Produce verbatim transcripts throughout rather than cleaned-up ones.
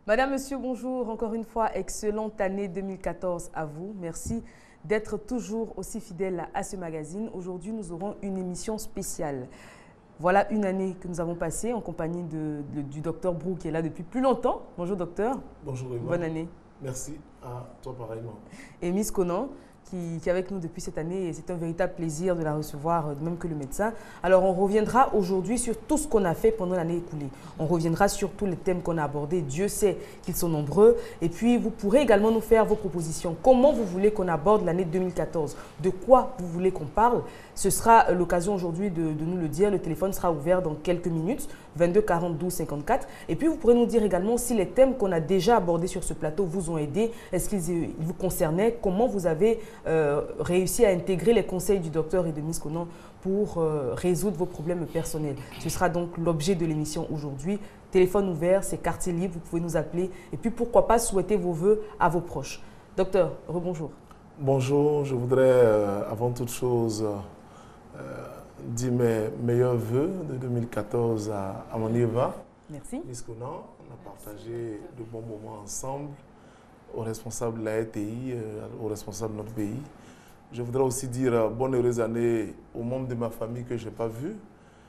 Madame, Monsieur, bonjour. Encore une fois, excellente année deux mille quatorze à vous. Merci d'être toujours aussi fidèle à ce magazine. Aujourd'hui, nous aurons une émission spéciale. Voilà une année que nous avons passée en compagnie de, de, du docteur Brou qui est là depuis plus longtemps. Bonjour docteur. Bonjour Emma. Bonne année. Merci à toi pareillement. Et Miss Conan qui, qui est avec nous depuis cette année et c'est un véritable plaisir de la recevoir, de même que le médecin. Alors on reviendra aujourd'hui sur tout ce qu'on a fait pendant l'année écoulée. On reviendra sur tous les thèmes qu'on a abordés. Dieu sait qu'ils sont nombreux. Et puis vous pourrez également nous faire vos propositions. Comment vous voulez qu'on aborde l'année deux mille quatorze? De quoi vous voulez qu'on parle? Ce sera l'occasion aujourd'hui de, de nous le dire. Le téléphone sera ouvert dans quelques minutes, vingt-deux quarante douze cinquante-quatre. Et puis vous pourrez nous dire également si les thèmes qu'on a déjà abordés sur ce plateau vous ont aidé. Est-ce qu'ils vous concernaient? Comment vous avez euh, réussi à intégrer les conseils du docteur et de Miss Conan pour euh, résoudre vos problèmes personnels? Ce sera donc l'objet de l'émission aujourd'hui. Téléphone ouvert, c'est quartier libre, vous pouvez nous appeler. Et puis pourquoi pas souhaiter vos vœux à vos proches. Docteur, rebonjour. Bonjour, je voudrais euh, avant toute chose euh, dire mes meilleurs vœux de deux mille quatorze à, à mon Eva. Merci. Miss Conan, on a partagé de bons moments ensemble, aux responsables de la R T I, euh, aux responsables de notre pays. Je voudrais aussi dire euh, bonne heureuse année aux membres de ma famille que je n'ai pas vus.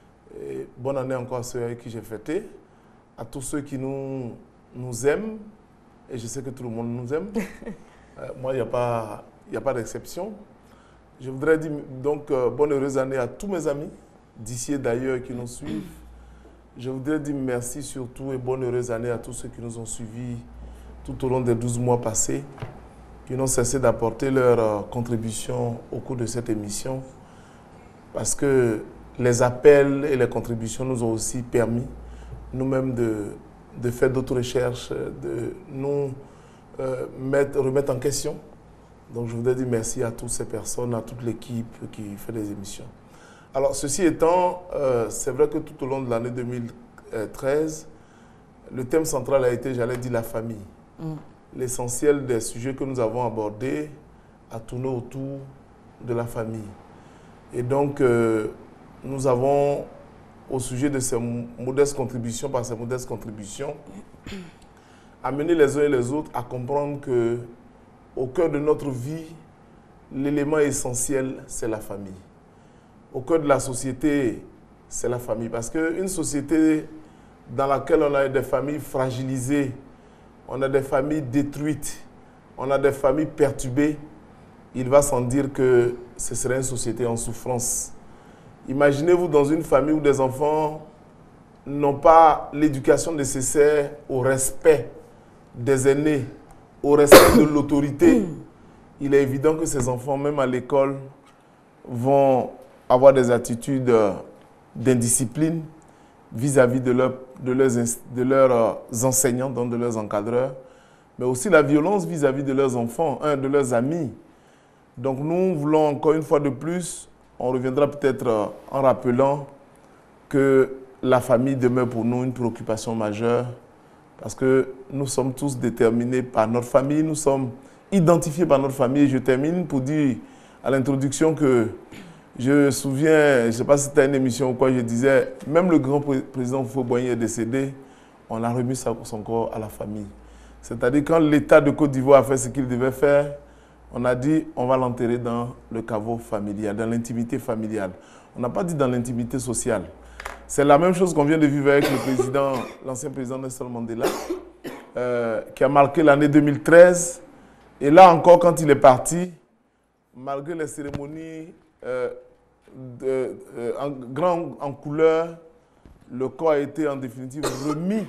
Et bonne année encore à ceux avec qui j'ai fêté, à tous ceux qui nous, nous aiment, et je sais que tout le monde nous aime. euh, moi, il n'y a pas, il n'y a pas d'exception. Je voudrais dire donc euh, bonne heureuse année à tous mes amis, d'ici et d'ailleurs, qui nous suivent. Je voudrais dire merci surtout et bonne heureuse année à tous ceux qui nous ont suivis tout au long des douze mois passés, qui n'ont cessé d'apporter leur euh, contribution au cours de cette émission, parce que les appels et les contributions nous ont aussi permis, nous-mêmes, de, de faire d'autres recherches, de nous euh, mettre, remettre en question. Donc je voudrais dire merci à toutes ces personnes, à toute l'équipe qui fait des émissions. Alors ceci étant, euh, c'est vrai que tout au long de l'année deux mille treize, le thème central a été, j'allais dire, la famille. Mm. L'essentiel des sujets que nous avons abordés a tourné autour de la famille. Et donc, euh, nous avons, au sujet de ces modestes contributions, par ces modestes contributions, amené les uns et les autres à comprendre que au cœur de notre vie, l'élément essentiel, c'est la famille. Au cœur de la société, c'est la famille. Parce qu'une société dans laquelle on a des familles fragilisées, on a des familles détruites, on a des familles perturbées, il va sans dire que ce serait une société en souffrance. Imaginez-vous dans une famille où des enfants n'ont pas l'éducation nécessaire au respect des aînés, au respect de l'autorité. Il est évident que ces enfants, même à l'école, vont avoir des attitudes d'indiscipline vis-à-vis de, leur, de, leurs, de leurs enseignants, donc de leurs encadreurs, mais aussi la violence vis-à-vis de leurs enfants, un de leurs amis. Donc nous voulons encore une fois de plus, on reviendra peut-être en rappelant que la famille demeure pour nous une préoccupation majeure, parce que nous sommes tous déterminés par notre famille, nous sommes identifiés par notre famille. Et je termine pour dire à l'introduction que je me souviens, je ne sais pas si c'était une émission ou quoi, je disais, même le grand président Houphouët-Boigny est décédé, on a remis son corps à la famille. C'est-à-dire quand l'État de Côte d'Ivoire a fait ce qu'il devait faire, on a dit on va l'enterrer dans le caveau familial, dans l'intimité familiale. On n'a pas dit dans l'intimité sociale. C'est la même chose qu'on vient de vivre avec le président, l'ancien président Nelson Mandela, euh, qui a marqué l'année deux mille treize. Et là encore, quand il est parti, malgré les cérémonies euh, de, euh, en, grand en couleur, le corps a été en définitive remis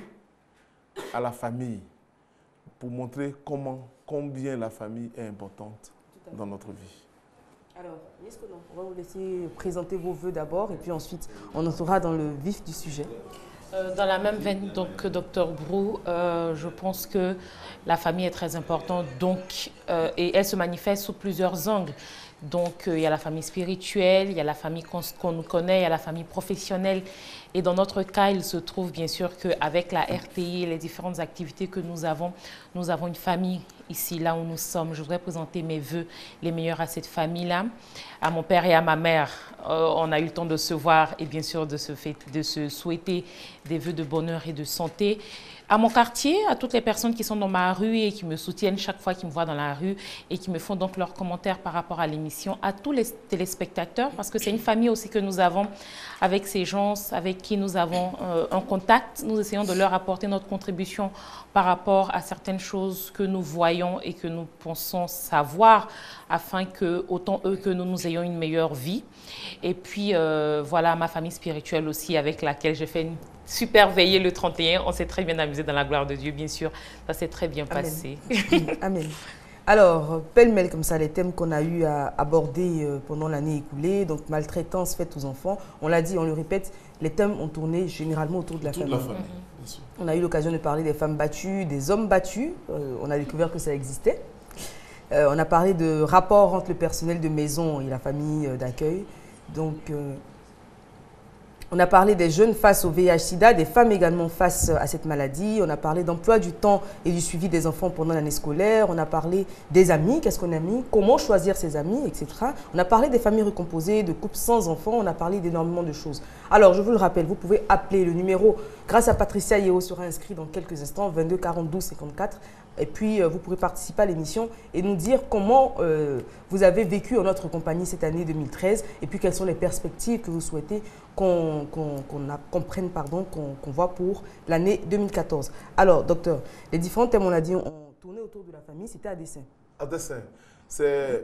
à la famille pour montrer comment, combien la famille est importante dans notre vie. Alors, Miss Conan, on va vous laisser présenter vos vœux d'abord et puis ensuite on entrera dans le vif du sujet. Euh, dans la même veine donc, que docteur Brou, euh, je pense que la famille est très importante donc, euh, et elle se manifeste sous plusieurs angles. Donc, euh, il y a la famille spirituelle, il y a la famille qu'on qu'on nous connaît, il y a la famille professionnelle. Et dans notre cas, il se trouve bien sûr qu'avec la R T I et les différentes activités que nous avons, nous avons une famille ici, là où nous sommes. Je voudrais présenter mes vœux les meilleurs à cette famille-là. À mon père et à ma mère, euh, on a eu le temps de se voir et bien sûr de se, fait, de se souhaiter des vœux de bonheur et de santé. À mon quartier, à toutes les personnes qui sont dans ma rue et qui me soutiennent chaque fois qu'ils me voient dans la rue et qui me font donc leurs commentaires par rapport à l'émission, à tous les téléspectateurs, parce que c'est une famille aussi que nous avons avec ces gens avec qui nous avons euh, un contact. Nous essayons de leur apporter notre contribution par rapport à certaines choses que nous voyons et que nous pensons savoir afin que, autant eux que nous, nous ayons une meilleure vie. Et puis, euh, voilà, ma famille spirituelle aussi avec laquelle j'ai fait une super veillée le trente et un. On s'est très bien amusé dans la gloire de Dieu, bien sûr. Ça s'est très bien Amen. passé. Amen. Alors, pêle-mêle comme ça, les thèmes qu'on a eu à aborder euh, pendant l'année écoulée, donc maltraitance faite aux enfants, on l'a dit, on le répète, les thèmes ont tourné généralement autour de la Toute famille. la famille, Mm-hmm. bien sûr. On a eu l'occasion de parler des femmes battues, des hommes battus, euh, on a découvert que ça existait. Euh, on a parlé de rapport entre le personnel de maison et la famille euh, d'accueil. Donc, euh, on a parlé des jeunes face au V I H sida, des femmes également face à cette maladie. On a parlé d'emploi du temps et du suivi des enfants pendant l'année scolaire. On a parlé des amis, qu'est-ce qu'on a mis, comment choisir ses amis, et cetera. On a parlé des familles recomposées, de couples sans enfants. On a parlé d'énormément de choses. Alors, je vous le rappelle, vous pouvez appeler le numéro, grâce à Patricia Yeo sera inscrit dans quelques instants, vingt-deux quarante douze cinquante-quatre. Et puis, euh, vous pourrez participer à l'émission et nous dire comment euh, vous avez vécu en notre compagnie cette année deux mille treize et puis quelles sont les perspectives que vous souhaitez qu'on qu'on, qu'on qu'on prenne, pardon, qu'on qu'on voit pour l'année deux mille quatorze. Alors, docteur, les différents thèmes, on a dit, ont tourné autour de la famille, c'était à dessein. À dessein. C'est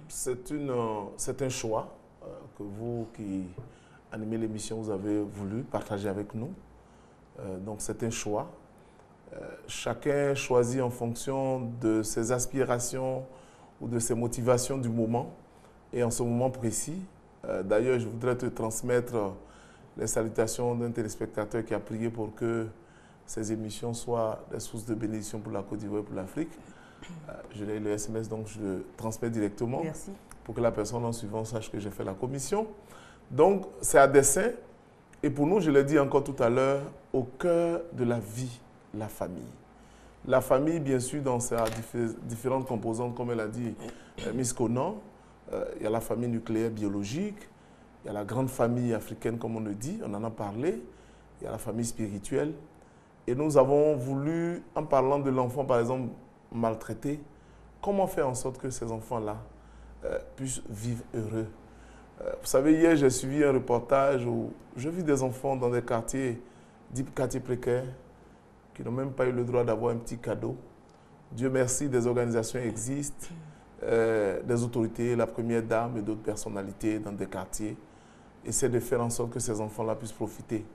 un choix euh, que vous qui animez l'émission, vous avez voulu partager avec nous. Euh, donc, c'est un choix. Euh, chacun choisit en fonction de ses aspirations ou de ses motivations du moment et en ce moment précis. Euh, D'ailleurs, je voudrais te transmettre les salutations d'un téléspectateur qui a prié pour que ces émissions soient des sources de bénédiction pour la Côte d'Ivoire et pour l'Afrique. Euh, je l'ai le S M S, donc je le transmets directement. Merci. Pour que la personne en suivant sache que j'ai fait la commission. Donc, c'est à dessein. Et pour nous, je l'ai dit encore tout à l'heure, au cœur de la vie, la famille. La famille, bien sûr, dans ses différentes composantes, comme elle a dit, euh, Miss Conan, euh, il y a la famille nucléaire biologique, il y a la grande famille africaine, comme on le dit, on en a parlé, il y a la famille spirituelle. Et nous avons voulu, en parlant de l'enfant, par exemple, maltraité, comment faire en sorte que ces enfants-là euh, puissent vivre heureux. Euh, vous savez, hier, j'ai suivi un reportage où je vis des enfants dans des quartiers, dits quartiers précaires, qui n'ont même pas eu le droit d'avoir un petit cadeau. Dieu merci, des organisations existent, euh, des autorités, la première dame et d'autres personnalités dans des quartiers essaient de faire en sorte que ces enfants-là puissent profiter.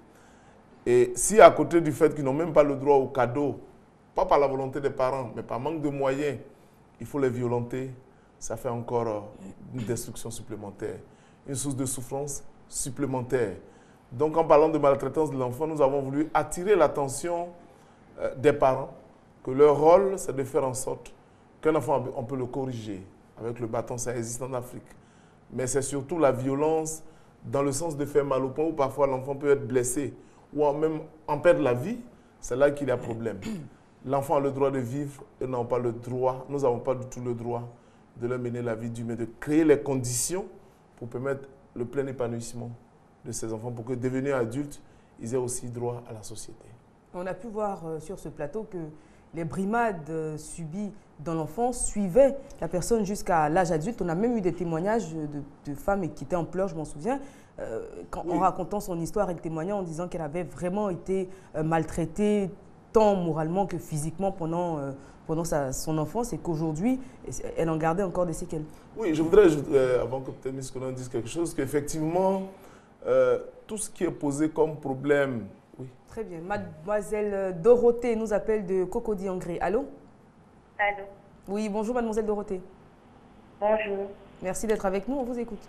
Et si à côté du fait qu'ils n'ont même pas le droit au cadeau, pas par la volonté des parents, mais par manque de moyens, il faut les violenter, ça fait encore une destruction supplémentaire, une source de souffrance supplémentaire. Donc en parlant de maltraitance de l'enfant, nous avons voulu attirer l'attention des parents, que leur rôle, c'est de faire en sorte qu'un enfant, on peut le corriger. Avec le bâton, ça existe en Afrique. Mais c'est surtout la violence dans le sens de faire mal au point où parfois l'enfant peut être blessé ou même en perdre la vie. C'est là qu'il y a problème. L'enfant a le droit de vivre et n'a pas le droit, nous n'avons pas du tout le droit de leur mener la vie dure, mais de créer les conditions pour permettre le plein épanouissement de ces enfants, pour que devenus adultes, ils aient aussi droit à la société. On a pu voir euh, sur ce plateau que les brimades euh, subies dans l'enfance suivaient la personne jusqu'à l'âge adulte. On a même eu des témoignages de, de femmes qui étaient en pleurs, je m'en souviens, euh, quand, oui. en racontant son histoire, elle témoignait en disant qu'elle avait vraiment été euh, maltraitée, tant moralement que physiquement pendant, euh, pendant sa, son enfance, et qu'aujourd'hui, elle en gardait encore des séquelles. Oui, je voudrais, euh, avant que peut-être Miss Conan dise quelque chose, qu'effectivement, euh, tout ce qui est posé comme problème. Oui. Très bien. Mademoiselle Dorothée nous appelle de Cocody-en-Gré. Allô? Allô? Oui, bonjour Mademoiselle Dorothée. Bonjour. Merci d'être avec nous, on vous écoute.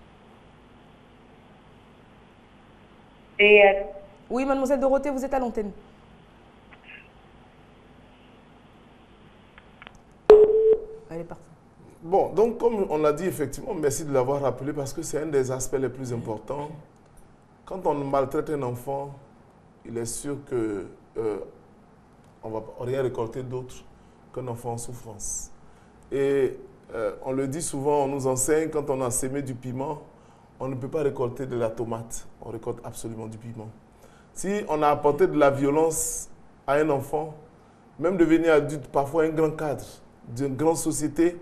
Et allô? Oui, Mademoiselle Dorothée, vous êtes à l'antenne. Elle est partie. Bon, donc comme on l'a dit, effectivement, merci de l'avoir rappelé parce que c'est un des aspects les plus importants. Quand on maltraite un enfant, il est sûr que euh, on ne va rien récolter d'autre qu'un enfant en souffrance. Et euh, on le dit souvent, on nous enseigne, quand on a sémé du piment, on ne peut pas récolter de la tomate, on récolte absolument du piment. Si on a apporté de la violence à un enfant, même devenir adulte, parfois un grand cadre d'une grande société,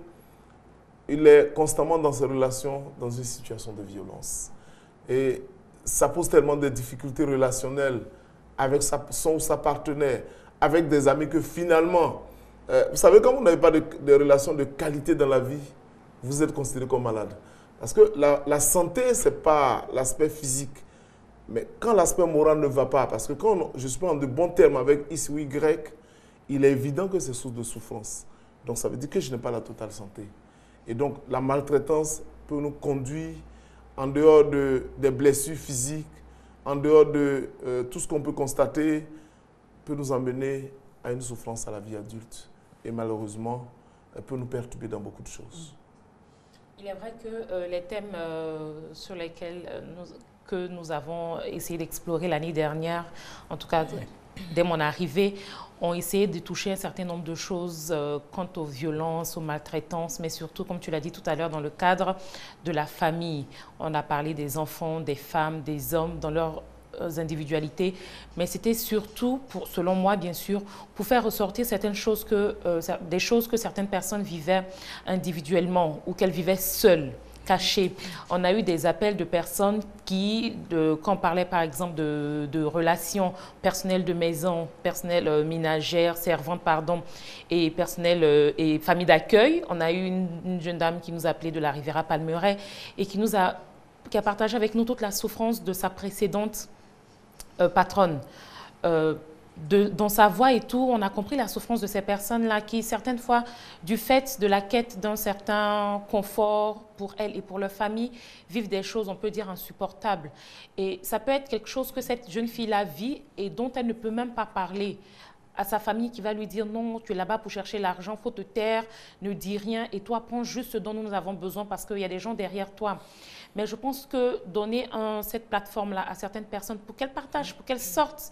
il est constamment dans ses relations, dans une situation de violence. Et ça pose tellement de difficultés relationnelles avec sa, son ou sa partenaire, avec des amis que finalement, euh, vous savez, quand vous n'avez pas de, de relations de qualité dans la vie, vous êtes considéré comme malade. Parce que la, la santé, ce n'est pas l'aspect physique. Mais quand l'aspect moral ne va pas, parce que quand on, je suis pas en de bons termes avec X ou Y, il est évident que c'est source de souffrance. Donc ça veut dire que je n'ai pas la totale santé. Et donc la maltraitance peut nous conduire, en dehors de, des blessures physiques, en dehors de euh, tout ce qu'on peut constater, peut nous emmener à une souffrance à la vie adulte. Et malheureusement, elle peut nous perturber dans beaucoup de choses. Il est vrai que euh, les thèmes euh, sur lesquels euh, nous, que nous avons essayé d'explorer l'année dernière, en tout cas dès mon arrivée, ont essayé de toucher un certain nombre de choses euh, quant aux violences, aux maltraitances, mais surtout, comme tu l'as dit tout à l'heure, dans le cadre de la famille. On a parlé des enfants, des femmes, des hommes, dans leurs individualités, mais c'était surtout, pour, selon moi bien sûr, pour faire ressortir certaines choses que, euh, des choses que certaines personnes vivaient individuellement ou qu'elles vivaient seules, cachées. On a eu des appels de personnes qui, de, quand on parlait par exemple de, de relations personnelles de maison, personnelles euh, ménagères, servantes, pardon, et personnelles euh, et familles d'accueil. On a eu une, une jeune dame qui nous a appelé de la Riviera Palmeraie et qui nous a, qui a partagé avec nous toute la souffrance de sa précédente Euh, patronne. Euh, de, dans sa voix et tout, on a compris la souffrance de ces personnes-là qui, certaines fois, du fait de la quête d'un certain confort pour elles et pour leur famille, vivent des choses, on peut dire, insupportables. Et ça peut être quelque chose que cette jeune fille-là vit et dont elle ne peut même pas parler à sa famille qui va lui dire non, tu es là-bas pour chercher l'argent, il faut te taire, ne dis rien et toi prends juste ce dont nous avons besoin parce qu'il y a des gens derrière toi. Mais je pense que donner un, cette plateforme-là à certaines personnes pour qu'elles partagent, pour qu'elles sortent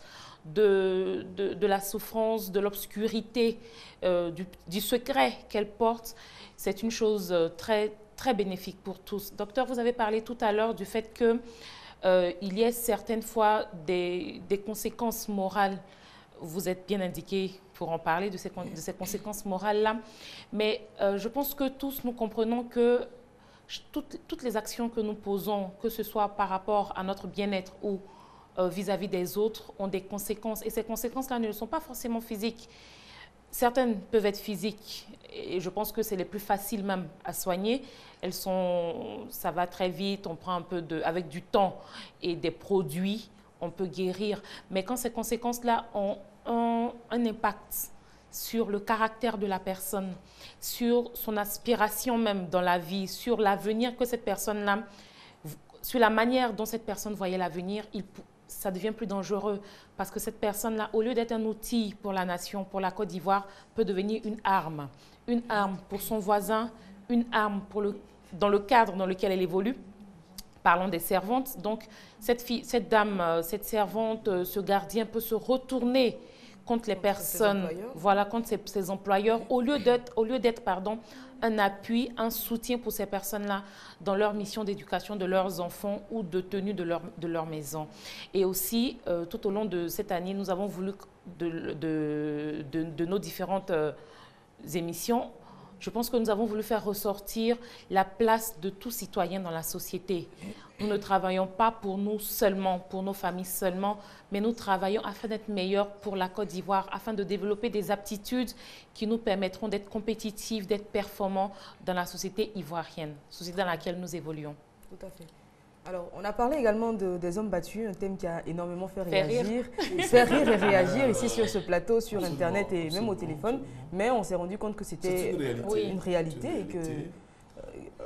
de, de, de la souffrance, de l'obscurité, euh, du, du secret qu'elles portent, c'est une chose très, très bénéfique pour tous. Docteur, vous avez parlé tout à l'heure du fait qu'il euh, y ait certaines fois des, des conséquences morales. Vous êtes bien indiqué pour en parler de ces, de ces conséquences morales-là. Mais euh, je pense que tous nous comprenons que toutes, toutes les actions que nous posons, que ce soit par rapport à notre bien-être ou euh, vis-à-vis des autres, ont des conséquences. Et ces conséquences-là ne sont pas forcément physiques. Certaines peuvent être physiques et je pense que c'est les plus faciles même à soigner. Elles sont, ça va très vite, on prend un peu de, avec du temps et des produits, on peut guérir. Mais quand ces conséquences-là ont un, un impact sur le caractère de la personne, sur son aspiration même dans la vie, sur l'avenir que cette personne-là, sur la manière dont cette personne voyait l'avenir, ça devient plus dangereux parce que cette personne-là, au lieu d'être un outil pour la nation, pour la Côte d'Ivoire, peut devenir une arme. Une arme pour son voisin, une arme pour le, dans le cadre dans lequel elle évolue. Parlons des servantes. Donc, cette, fille, cette dame, cette servante, ce gardien peut se retourner contre les contre personnes, voilà, contre ses, ses employeurs, au lieu d'être, au lieu d'être, pardon, un appui, un soutien pour ces personnes-là dans leur mission d'éducation de leurs enfants ou de tenue de leur, de leur maison. Et aussi, euh, tout au long de cette année, nous avons voulu, de, de, de, de nos différentes euh, émissions, je pense que nous avons voulu faire ressortir la place de tout citoyen dans la société. Nous ne travaillons pas pour nous seulement, pour nos familles seulement, mais nous travaillons afin d'être meilleurs pour la Côte d'Ivoire, afin de développer des aptitudes qui nous permettront d'être compétitifs, d'être performants dans la société ivoirienne, société dans laquelle nous évoluons. Tout à fait. Alors, on a parlé également de, des hommes battus, un thème qui a énormément fait réagir, faire rire et réagir ici sur ce plateau, sur Internet et même au téléphone. Mais on s'est rendu compte que c'était une réalité, oui. une réalité et que... Euh,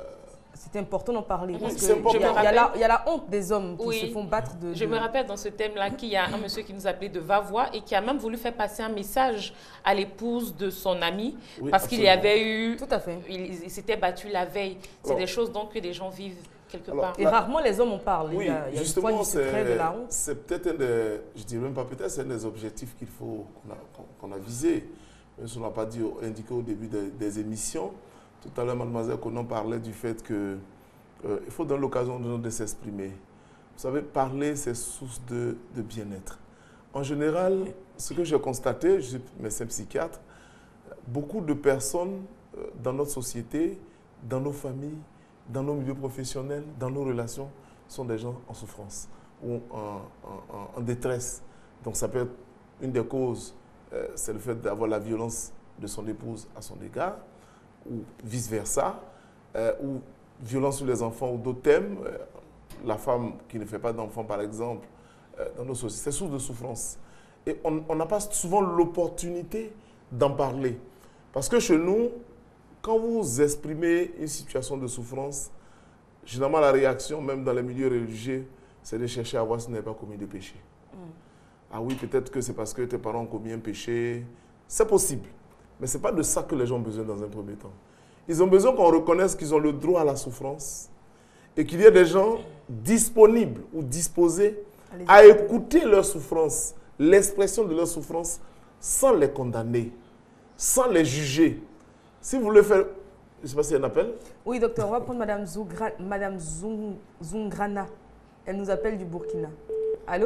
C'est important d'en parler. Parce Oui, qu'il c'est y, important. a- il y, a la- il y a la honte des hommes qui Oui. se font battre de... Je de- me rappelle dans ce thème-là qu'il y a un monsieur qui nous appelait de va-voix et qui a même voulu faire passer un message à l'épouse de son ami Oui, parce qu'il y absolument. avait eu... Tout à fait. Il, il s'était battu la veille. C'est Alors, des choses donc que les gens vivent quelque alors, part. Et La- rarement les hommes en parlent. Oui, il y a, il y a justement, une fois du secret de c'est la honte. c'est peut-être un des, je dirais même pas peut-être, c'est un des objectifs qu'il faut, qu'on a, qu'on- qu'on a visé. Même si on n'a pas dit, indiqué au début des, des émissions. Tout à l'heure, mademoiselle Conan parlait du fait que euh, il faut donner l'occasion de, de s'exprimer. Vous savez, parler, c'est source de, de bien-être. En général, ce que j'ai constaté, je suis médecin psychiatre, beaucoup de personnes euh, dans notre société, dans nos familles, dans nos milieux professionnels, dans nos relations, sont des gens en souffrance ou en, en- en- en détresse. Donc ça peut être une des causes, euh, c'est le fait d'avoir la violence de son épouse à son égard, ou vice-versa, euh, ou violence sur les enfants ou d'autres thèmes. Euh, la femme qui ne fait pas d'enfants, par exemple, euh, dans nos sociétés, c'est source de souffrance. Et on on n'a pas souvent l'opportunité d'en parler. Parce que chez nous, quand vous exprimez une situation de souffrance, généralement la réaction, même dans les milieux religieux, c'est de chercher à voir si vous n'avez pas commis de péché. Mm. Ah oui, peut-être que c'est parce que tes parents ont commis un péché. C'est possible. Mais ce n'est pas de ça que les gens ont besoin dans un premier temps. Ils ont besoin qu'on reconnaisse qu'ils ont le droit à la souffrance et qu'il y ait des gens disponibles ou disposés Allez-y. à écouter leur souffrance, l'expression de leur souffrance, sans les condamner, sans les juger. Si vous voulez faire... Je ne sais pas s'il y a un appel. Oui, docteur, on va prendre Madame, Zougra, Madame Zoung- Zungrana. Elle nous appelle du Burkina. Allô?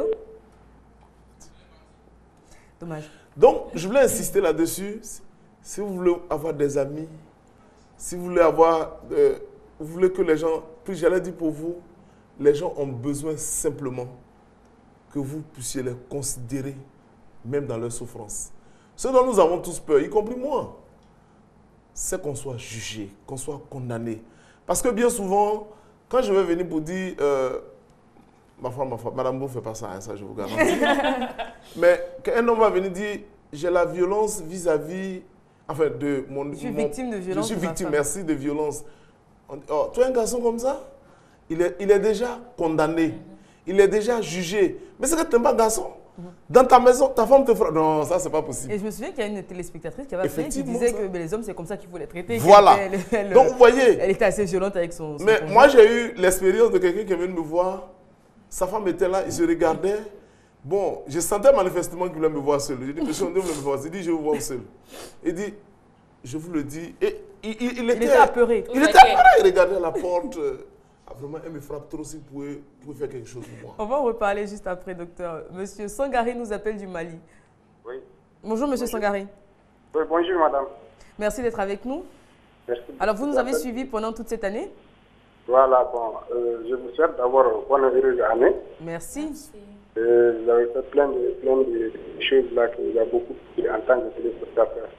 Dommage. Donc, je voulais insister là-dessus. Si vous voulez avoir des amis, si vous voulez avoir... euh, vous voulez que les gens... Puis j'allais dire pour vous, les gens ont besoin simplement que vous puissiez les considérer, même dans leur souffrance. Ce dont nous avons tous peur, y compris moi, c'est qu'on soit jugé, qu'on soit condamné. Parce que bien souvent, quand je vais venir pour dire... euh, ma femme, ma femme, Madame Beau ne fait pas ça, hein, ça je vous garantis. Mais qu'un homme va venir dire, j'ai la violence vis-à-vis... Enfin, de mon... Je suis mon- victime de violence Je suis de ma victime, femme. merci, de violence. On dit, oh, toi, un garçon comme ça, il est, il est déjà condamné. Il est déjà jugé. Mais c'est que tu n'aimes pas garçon. Dans ta maison, ta femme te fera... Non, ça, c'est pas possible. Et je me souviens qu'il y a une téléspectatrice qui avait appelé qui Effectivement, disait ça. que ben, les hommes, c'est comme ça qu'il faut les traiter. Voilà. Elle, elle- Donc, vous voyez... elle était assez violente avec son, son Mais conjoint. moi, j'ai eu l'expérience de quelqu'un qui est venu me voir. Sa femme était là, il se regardait. Bon, je sentais manifestement qu'il voulait me voir seul. J'ai dit, monsieur, on devrait me voir. Il dit, je vais vous voir seul. Il dit, je vous le dis. Et il, il- il Il était, était apeuré. Il Ok. était apeuré, il regardait à la porte. Euh, ah, vraiment, elle me frappe trop si vous pouvez, vous pouvez faire quelque chose pour moi. On va en reparler juste après, docteur. Monsieur Sangari nous appelle du Mali. Oui. Bonjour, monsieur Sangari. Oui, bonjour madame. Merci d'être avec nous. Merci. Alors, vous nous avez suivis pendant toute cette année. Voilà, bon, euh, je vous souhaite d'abord bonne et heureuse année. Merci. Euh, vous avez fait plein de, plein de choses là qui vous a beaucoup plu en tant que téléspectateur.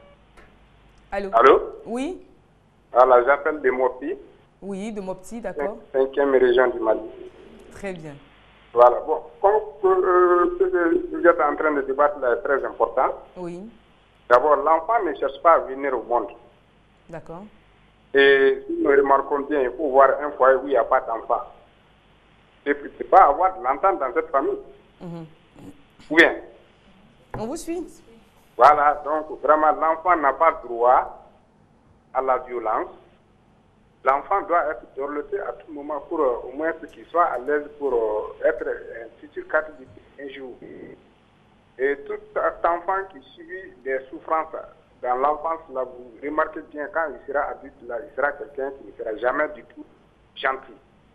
Allô? Allô? Oui? Voilà, j'appelle de Mopi, Oui, de Mopti, d'accord. cinquième région du Mali. Très bien. Voilà, bon, comme euh, ce que vous êtes en train de débattre là est très important. Oui, D'abord, l'enfant ne cherche pas à venir au monde. d'accord. Et si nous remarquons bien, il faut voir un foyer où il n'y a pas d'enfant. C'est c'est pas avoir de l'entente dans cette famille. Mhm. Ou bien. On vous suit. Voilà, donc vraiment, l'enfant n'a pas droit à la violence. L'enfant doit être dorloté à tout moment pour euh, au moins qu'il soit à l'aise pour euh, être un futur cadre un jour. Et tout cet enfant qui subit des souffrances dans l'enfance, là, vous remarquez bien, quand il sera adulte, là, il sera quelqu'un qui ne sera jamais du tout gentil.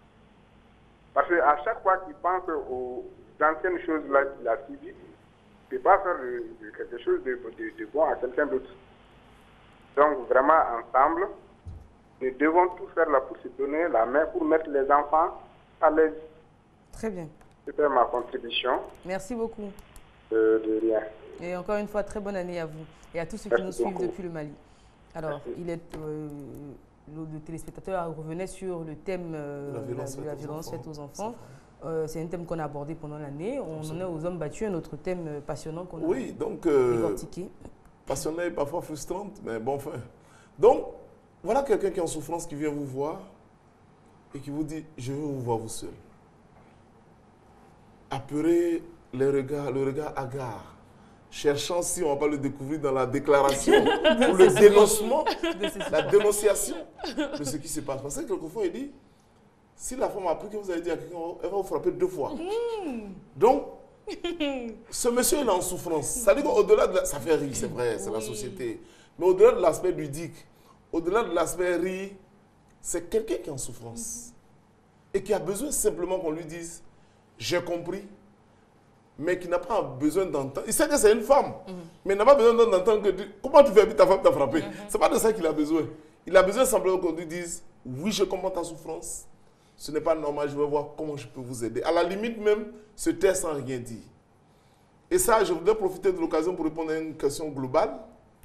Parce qu'à chaque fois qu'il pense aux anciennes choses là qu'il a subies, il ne peut pas faire de, de quelque chose de, de, de bon à quelqu'un d'autre. Donc vraiment, ensemble, nous devons tout faire là pour se donner la main pour mettre les enfants à l'aise. Très bien. C'était ma contribution. Merci beaucoup. Euh, de rien. Et encore une fois, très bonne année à vous et à tous ceux qui Merci nous suivent beaucoup. depuis le Mali. Alors, il est, euh, le, le téléspectateur revenait sur le thème euh, La violence de la faite aux violence enfants. faite aux enfants. Euh, C'est un thème qu'on a abordé pendant l'année. On en est aux hommes battus, un autre thème euh, passionnant qu'on a Oui, donc... euh, décortiqué. passionnée et parfois frustrante, mais bon, enfin. Donc, voilà quelqu'un qui est en souffrance qui vient vous voir. et qui vous dit, je veux vous voir vous seul. Apeurez les regards, le regard hagard, cherchant si on ne va pas le découvrir dans la déclaration ou le dénoncement, la dénonciation de ce qui se passe. Parce que quelquefois, il dit, si la femme a appris que vous avez dit à quelqu'un, elle va vous frapper deux fois. Mmh. Donc, ce monsieur il est en souffrance. Ça dit qu'au-delà de la... Ça fait rire, c'est vrai, c'est oui. La société. Mais au-delà de l'aspect ludique, au-delà de l'aspect rire, c'est quelqu'un qui est en souffrance. Mmh. Et qui a besoin simplement qu'on lui dise, j'ai compris, mais qui n'a pas besoin d'entendre. Il sait que c'est une femme, mmh. mais il n'a pas besoin d'entendre que tu... Comment tu fais ta femme t'a frappé? Mmh. Ce n'est pas de ça qu'il a besoin. Il a besoin simplement qu'on lui dise, oui, je comprends ta souffrance. Ce n'est pas normal, je vais voir comment je peux vous aider. À la limite même, se taire sans rien dire. Et ça, je voudrais profiter de l'occasion pour répondre à une question globale.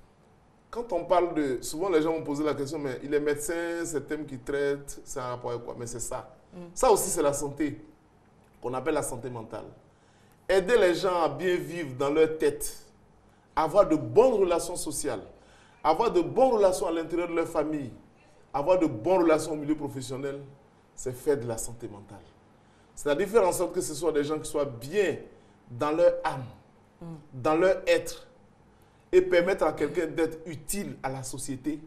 Quand on parle de... Souvent, les gens vont poser la question, mais il est médecin, c'est le thème qui traite, c'est un rapport avec quoi? Mais c'est ça. Mm. Ça aussi, c'est la santé, qu'on appelle la santé mentale. Aider les gens à bien vivre dans leur tête, avoir de bonnes relations sociales, avoir de bonnes relations à l'intérieur de leur famille, avoir de bonnes relations au milieu professionnel, c'est faire de la santé mentale. C'est-à-dire faire en sorte que ce soit des gens qui soient bien dans leur âme, mm. dans leur être, et permettre à quelqu'un d'être utile à la société,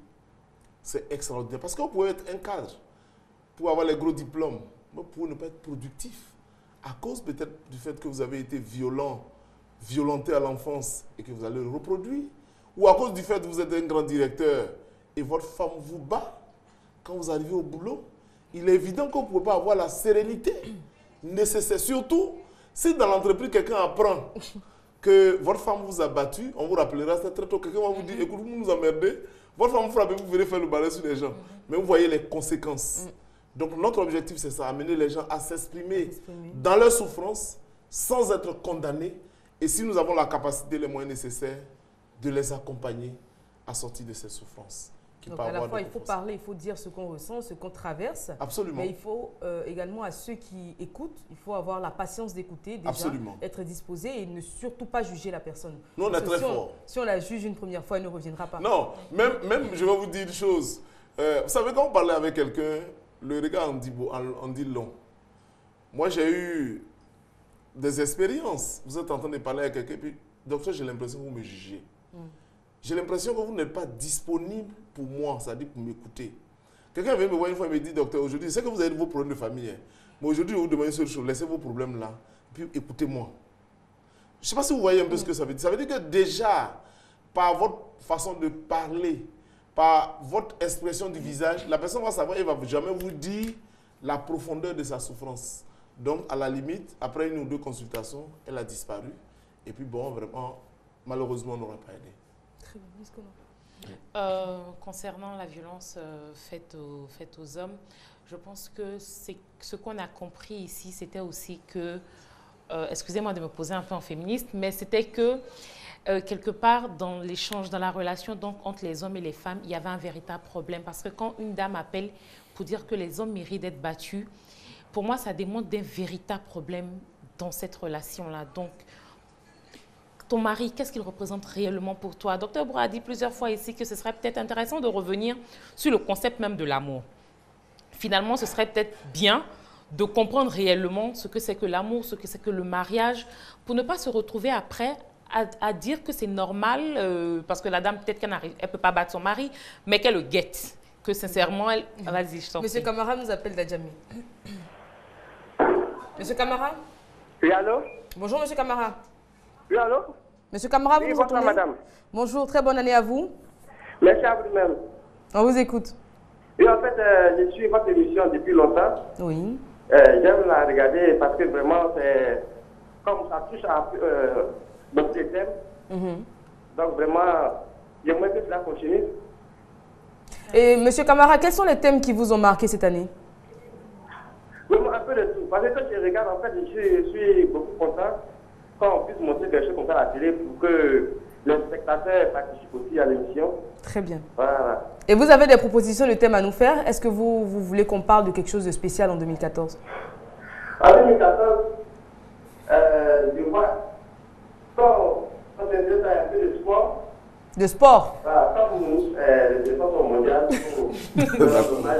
c'est extraordinaire. Parce que vous pouvez être un cadre, pour avoir les gros diplômes, mais pour ne pas être productif, à cause peut-être du fait que vous avez été violent, violenté à l'enfance et que vous allez le reproduire, ou à cause du fait que vous êtes un grand directeur et votre femme vous bat quand vous arrivez au boulot. Il est évident qu'on ne peut pas avoir la sérénité nécessaire. Surtout, si dans l'entreprise, quelqu'un apprend que votre femme vous a battu, on vous rappellera ça très tôt. Quelqu'un va vous dire, écoute, vous nous emmerdez, votre femme vous frappe et vous venez faire le balai sur les gens. Mais vous voyez les conséquences. Donc notre objectif, c'est ça, amener les gens à s'exprimer dans leur souffrance, sans être condamnés. Et si nous avons la capacité, les moyens nécessaires, de les accompagner à sortir de ces souffrances. Donc à la fois, il faut parler, il faut dire ce qu'on ressent, ce qu'on traverse. Absolument. Mais il faut euh, également à ceux qui écoutent, il faut avoir la patience d'écouter, déjà, Absolument. Être disposé et ne surtout pas juger la personne. Nous, on est très si on, fort. Si on la juge une première fois, elle ne reviendra pas. Non, même, même je vais vous dire une chose. Euh, vous savez, quand vous parlez avec quelqu'un, le regard en dit, en, en dit long. Moi, j'ai eu des expériences. Vous êtes en train de parler avec quelqu'un, puis, docteur, j'ai l'impression que vous me jugez. Mm. J'ai l'impression que vous n'êtes pas disponible pour moi, c'est-à-dire pour m'écouter. Quelqu'un vient me voir une fois et me dit, docteur, aujourd'hui, je sais que vous avez vos problèmes de famille, hein, mais aujourd'hui, je vous demande une seule chose, laissez vos problèmes là, puis écoutez-moi. Je ne sais pas si vous voyez un peu mm. ce que ça veut dire. Ça veut dire que déjà, par votre façon de parler, par votre expression du visage, la personne va savoir, elle ne va jamais vous dire la profondeur de sa souffrance. Donc, à la limite, après une ou deux consultations, elle a disparu. Et puis, bon, vraiment, malheureusement, on n'aura pas aidé. Euh, concernant la violence euh, faite, aux, faite aux hommes, je pense que c'est ce qu'on a compris ici, c'était aussi que, euh, excusez-moi de me poser un peu en féministe, mais c'était que euh, quelque part dans l'échange, dans la relation donc, entre les hommes et les femmes, il y avait un véritable problème. Parce que quand une dame appelle pour dire que les hommes méritent d'être battus, pour moi, ça démontre d'un véritable problème dans cette relation-là. Donc, ton mari, qu'est-ce qu'il représente réellement pour toi? Docteur Broua a dit plusieurs fois ici que ce serait peut-être intéressant de revenir sur le concept même de l'amour. Finalement, ce serait peut-être bien de comprendre réellement ce que c'est que l'amour, ce que c'est que le mariage, pour ne pas se retrouver après à, à dire que c'est normal, euh, parce que la dame, peut-être qu'elle ne peut pas battre son mari, mais qu'elle le guette. Que sincèrement, elle... Mmh. Vas-y, je t'en prie. Monsieur Camara nous appelle d'Adjamé. Monsieur Camara? Oui, allô? Bonjour, monsieur Camara. Oui, allô? Monsieur Camara, vous oui, nous bonjour, entendez? madame. Bonjour, très bonne année à vous. Merci à vous-même. On vous écoute. Oui, en fait, euh, je suis votre émission depuis longtemps. Oui. Euh, J'aime la regarder parce que vraiment, c'est comme ça touche à euh, beaucoup de thèmes. Mm-hmm. Donc, vraiment, j'aimerais que cela continue. Et monsieur Camara, quels sont les thèmes qui vous ont marqué cette année? Vraiment, un peu de tout. Parce que quand je regarde, en fait, je suis, je suis beaucoup content quand on puisse montrer quelque chose comme ça à la télé pour que les spectateurs participent aussi à l'émission. Très bien. Voilà. Et vous avez des propositions de thèmes à nous faire? Est-ce que vous, vous voulez qu'on parle de quelque chose de spécial en deux mille quatorze? En deux mille quatorze, euh, je vois, quand on s'intéresse à un peu de sport. De sport? Voilà, comme nous, euh, les défenses mondiales,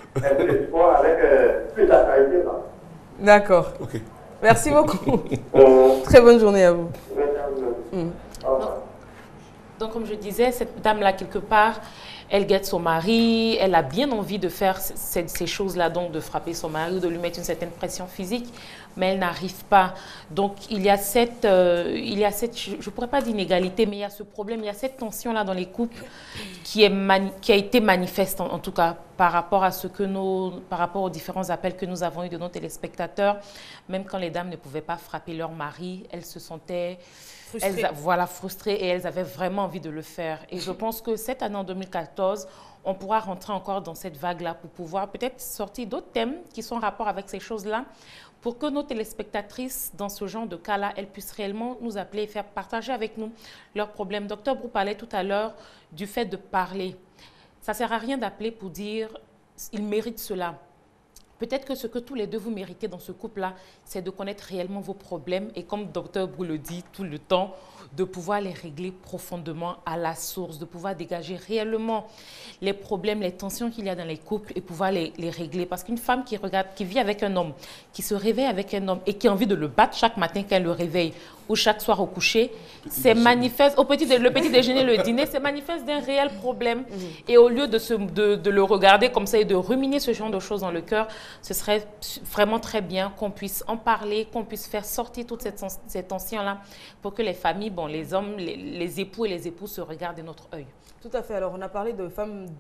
un peu de sport avec euh, plus d'actualité. D'accord. Ok. Merci beaucoup. Euh, Très bonne journée à vous. merci à vous. Mm. Au revoir. Donc, comme je disais, cette dame-là, quelque part, elle guette son mari, elle a bien envie de faire ces, ces choses-là, donc de frapper son mari, de lui mettre une certaine pression physique, mais elle n'arrive pas. Donc, il y a cette, euh, il y a cette je ne pourrais pas dire inégalité, mais il y a ce problème, il y a cette tension-là dans les couples qui, est mani qui a été manifeste, en, en tout cas, par rapport à ce que nos, par rapport aux différents appels que nous avons eus de nos téléspectateurs. Même quand les dames ne pouvaient pas frapper leur mari, elles se sentaient... Elles, voilà, frustrées et elles avaient vraiment envie de le faire. Et je pense que cette année en deux mille quatorze, on pourra rentrer encore dans cette vague-là pour pouvoir peut-être sortir d'autres thèmes qui sont en rapport avec ces choses-là pour que nos téléspectatrices, dans ce genre de cas-là, elles puissent réellement nous appeler et faire partager avec nous leurs problèmes. Docteur Brou parlait tout à l'heure du fait de parler. Ça ne sert à rien d'appeler pour dire « il mérite cela ». Peut-être que ce que tous les deux vous méritez dans ce couple-là, c'est de connaître réellement vos problèmes et comme docteur Brou le dit tout le temps, de pouvoir les régler profondément à la source, de pouvoir dégager réellement les problèmes, les tensions qu'il y a dans les couples et pouvoir les, les régler. Parce qu'une femme qui regarde, qui vit avec un homme, qui se réveille avec un homme et qui a envie de le battre chaque matin qu'elle le réveille ou chaque soir au coucher, c'est manifeste, au petit, le petit déjeuner, le dîner, c'est manifeste d'un réel problème. Mmh. Et au lieu de, se, de, de le regarder comme ça et de ruminer ce genre de choses dans le cœur, ce serait vraiment très bien qu'on puisse en parler, qu'on puisse faire sortir toute cette, cette tension-là pour que les familles, bon, les hommes, les, les époux et les épouses se regardent de notre œil. Tout à fait. Alors, on a parlé de femmes